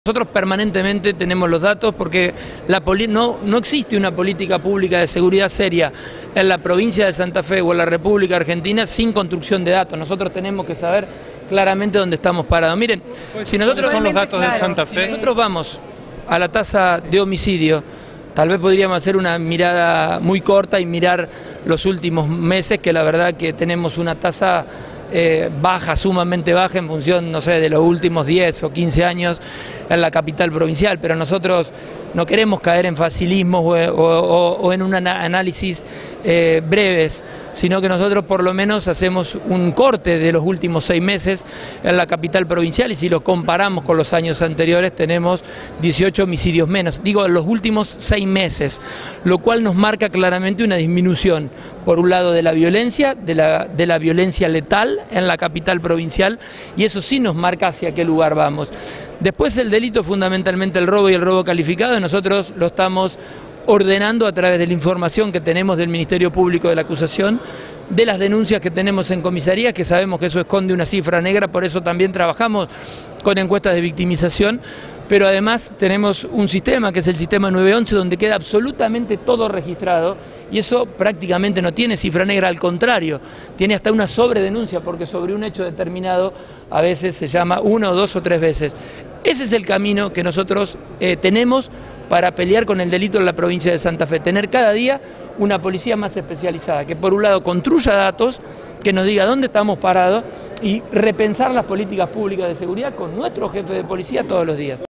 Nosotros permanentemente tenemos los datos porque no existe una política pública de seguridad seria en la provincia de Santa Fe o en la República Argentina sin construcción de datos. Nosotros tenemos que saber claramente dónde estamos parados. Miren, si nosotros son los datos de Santa Fe. Nosotros vamos a la tasa de homicidio, tal vez podríamos hacer una mirada muy corta y mirar los últimos meses, que la verdad que tenemos una tasa baja, sumamente baja en función, no sé, de los últimos 10 o 15 años en la capital provincial, pero nosotros no queremos caer en facilismos o en un análisis breves, sino que nosotros por lo menos hacemos un corte de los últimos 6 meses en la capital provincial y si lo comparamos con los años anteriores tenemos 18 homicidios menos, digo en los últimos 6 meses, lo cual nos marca claramente una disminución, por un lado de la violencia, de la violencia letal en la capital provincial, y eso sí nos marca hacia qué lugar vamos. Después el delito, fundamentalmente el robo y el robo calificado, nosotros lo estamos ordenando a través de la información que tenemos del Ministerio Público de la acusación, de las denuncias que tenemos en comisarías, que sabemos que eso esconde una cifra negra, por eso también trabajamos con encuestas de victimización, pero además tenemos un sistema que es el sistema 911 donde queda absolutamente todo registrado y eso prácticamente no tiene cifra negra, al contrario, tiene hasta una sobredenuncia porque sobre un hecho determinado a veces se llama 1, 2 o 3 veces. Ese es el camino que nosotros tenemos para pelear con el delito en la provincia de Santa Fe, tener cada día una policía más especializada, que por un lado construya datos, que nos diga dónde estamos parados y repensar las políticas públicas de seguridad con nuestro jefe de policía todos los días.